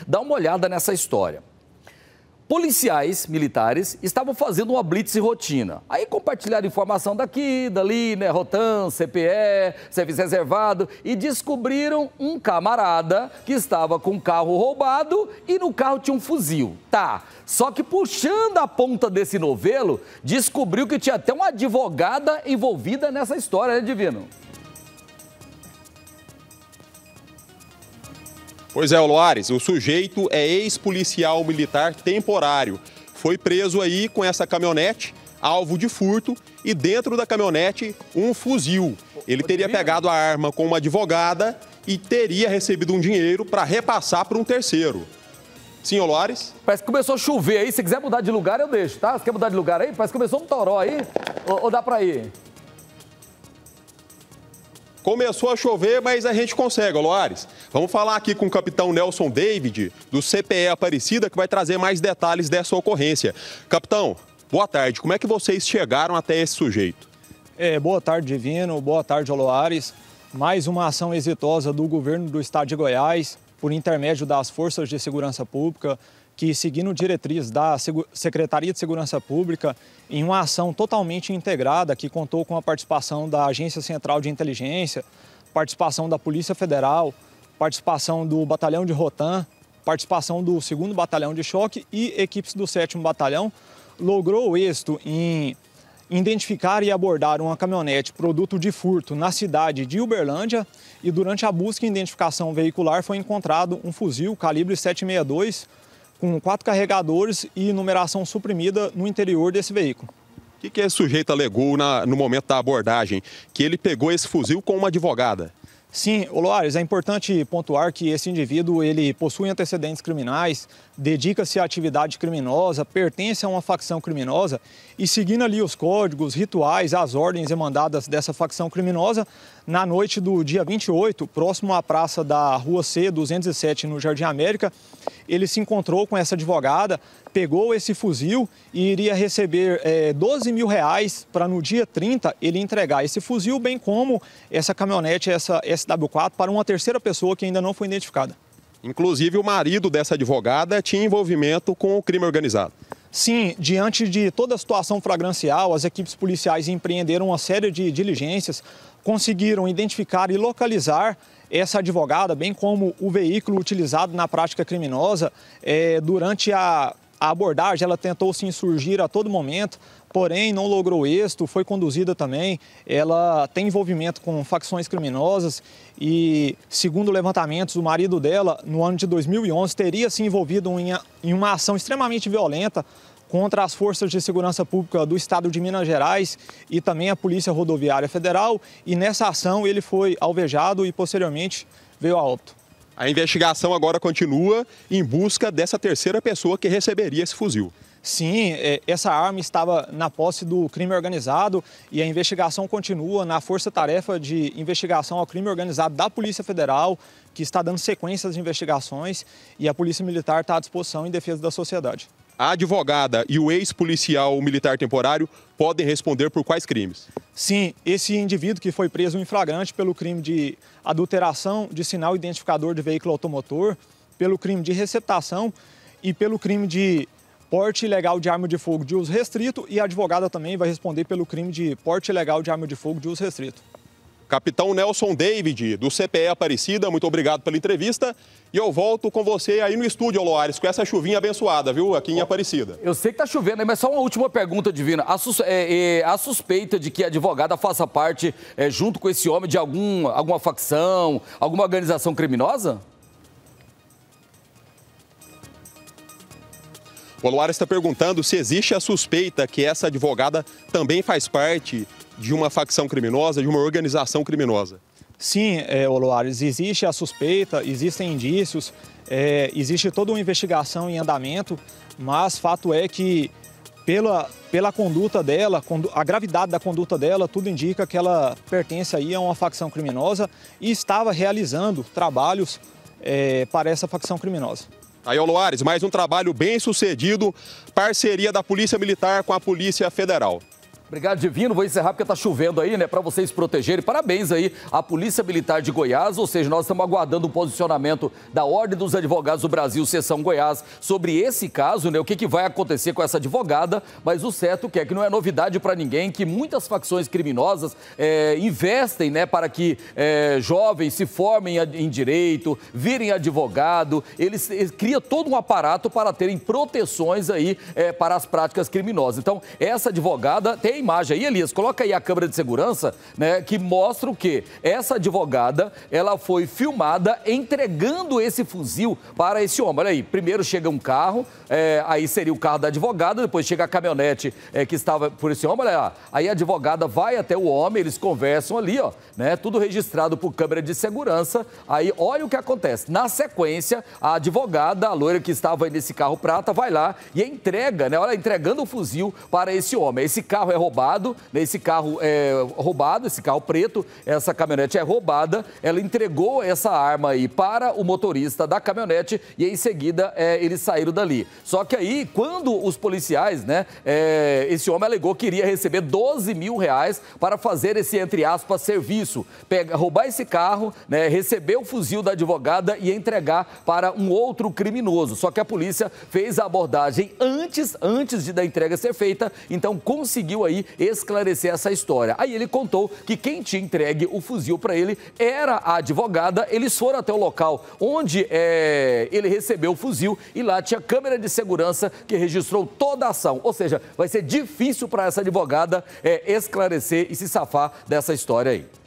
dar uma olhada nessa história. Policiais militares estavam fazendo uma blitz rotina. Aí compartilharam informação daqui, dali, né? Rotan, CPE, Serviço Reservado, e descobriram um camarada que estava com um carro roubado e no carro tinha um fuzil. Tá, só que puxando a ponta desse novelo, descobriu que tinha até uma advogada envolvida nessa história, né, Divino? Pois é, Loares, o sujeito é ex-policial militar temporário. Foi preso aí com essa caminhonete, alvo de furto, e dentro da caminhonete um fuzil. Ele teria pegado a arma com uma advogada e teria recebido um dinheiro para repassar para um terceiro. Sim, Loares? Parece que começou a chover aí, se quiser mudar de lugar eu deixo, tá? Você quer mudar de lugar aí? Parece que começou um toró aí, ou dá para ir? Começou a chover, mas a gente consegue, Loares. Vamos falar aqui com o capitão Nelson David, do CPE Aparecida, que vai trazer mais detalhes dessa ocorrência. Capitão, boa tarde. Como é que vocês chegaram até esse sujeito? Boa tarde, Divino. Boa tarde, Loares. Mais uma ação exitosa do governo do estado de Goiás, por intermédio das Forças de Segurança Pública, que, seguindo diretriz da Secretaria de Segurança Pública, em uma ação totalmente integrada, que contou com a participação da Agência Central de Inteligência, participação da Polícia Federal, participação do Batalhão de Rotan, participação do 2º Batalhão de Choque e equipes do 7º Batalhão, logrou o êxito em identificar e abordar uma caminhonete produto de furto na cidade de Uberlândia, e durante a busca e identificação veicular foi encontrado um fuzil calibre 7,62, com 4 carregadores e numeração suprimida no interior desse veículo. O que esse sujeito alegou no momento da abordagem? Que ele pegou esse fuzil com uma advogada? Sim, Loares, é importante pontuar que esse indivíduo ele possui antecedentes criminais, dedica-se à atividade criminosa, pertence a uma facção criminosa e, seguindo ali os códigos, rituais, as ordens emandadas dessa facção criminosa, na noite do dia 28, próximo à praça da Rua C 207, no Jardim América, ele se encontrou com essa advogada, pegou esse fuzil e iria receber R$12 mil para, no dia 30, ele entregar esse fuzil, bem como essa caminhonete, essa SW4, para uma terceira pessoa que ainda não foi identificada. Inclusive, o marido dessa advogada tinha envolvimento com o crime organizado. Sim, diante de toda a situação flagrancial, as equipes policiais empreenderam uma série de diligências, conseguiram identificar e localizar essa advogada, bem como o veículo utilizado na prática criminosa. Durante a abordagem, ela tentou se insurgir a todo momento, porém não logrou êxito, foi conduzida também. Ela tem envolvimento com facções criminosas e, segundo levantamentos, o marido dela, no ano de 2011, teria se envolvido em uma ação extremamente violenta contra as Forças de Segurança Pública do Estado de Minas Gerais e também a Polícia Rodoviária Federal, e nessa ação ele foi alvejado e posteriormente veio a óbito. A investigação agora continua em busca dessa terceira pessoa que receberia esse fuzil. Sim, essa arma estava na posse do crime organizado e a investigação continua na Força-Tarefa de Investigação ao Crime Organizado da Polícia Federal, que está dando sequência às investigações, e a Polícia Militar está à disposição em defesa da sociedade. A advogada e o ex-policial militar temporário podem responder por quais crimes? Sim, esse indivíduo que foi preso em flagrante pelo crime de adulteração de sinal identificador de veículo automotor, pelo crime de receptação e pelo crime de porte ilegal de arma de fogo de uso restrito, e a advogada também vai responder pelo crime de porte ilegal de arma de fogo de uso restrito. Capitão Nelson David, do CPE Aparecida, muito obrigado pela entrevista. E eu volto com você aí no estúdio, Loares, com essa chuvinha abençoada, viu, aqui em Aparecida. Eu sei que tá chovendo, mas só uma última pergunta, Divina. A suspeita de que a advogada faça parte, junto com esse homem, de alguma facção, alguma organização criminosa? O Loares está perguntando se existe a suspeita que essa advogada também faz parte de uma facção criminosa, de uma organização criminosa. Sim, Loares, existe a suspeita, existem indícios, existe toda uma investigação em andamento, mas fato é que pela conduta dela, a gravidade da conduta dela, tudo indica que ela pertence aí a uma facção criminosa e estava realizando trabalhos para essa facção criminosa. Aí, Loares, mais um trabalho bem sucedido, parceria da Polícia Militar com a Polícia Federal. Obrigado, Divino. Vou encerrar porque tá chovendo aí, né? Para vocês protegerem. Parabéns aí à Polícia Militar de Goiás. Ou seja, nós estamos aguardando o posicionamento da Ordem dos Advogados do Brasil, Seção Goiás, sobre esse caso, né? O que vai acontecer com essa advogada. Mas o certo é que não é novidade para ninguém que muitas facções criminosas investem, né? Para que jovens se formem em direito, virem advogado. Eles criam todo um aparato para terem proteções aí para as práticas criminosas. Então, essa advogada tem imagem aí, Elias, coloca aí a câmera de segurança, né, que mostra o quê? Essa advogada, ela foi filmada entregando esse fuzil para esse homem. Olha aí, primeiro chega um carro, aí seria o carro da advogada, depois chega a caminhonete que estava por esse homem, olha lá. Aí a advogada vai até o homem, eles conversam ali, ó, né, tudo registrado por câmera de segurança. Aí olha o que acontece. Na sequência, a advogada, a loira que estava aí nesse carro prata, vai lá e entrega, né, olha, entregando o fuzil para esse homem. Esse carro é roubado, né? Esse carro é roubado, esse carro preto, essa caminhonete é roubada. Ela entregou essa arma aí para o motorista da caminhonete e em seguida eles saíram dali. Só que aí, quando os policiais, né, esse homem alegou que iria receber 12 mil reais para fazer esse, entre aspas, serviço. Roubar esse carro, né, receber o fuzil da advogada e entregar para um outro criminoso. Só que a polícia fez a abordagem antes da entrega ser feita, então conseguiu aí esclarecer essa história. Aí ele contou que quem tinha entregue o fuzil para ele era a advogada. Eles foram até o local onde ele recebeu o fuzil e lá tinha câmera de segurança que registrou toda a ação. Ou seja, vai ser difícil para essa advogada esclarecer e se safar dessa história aí.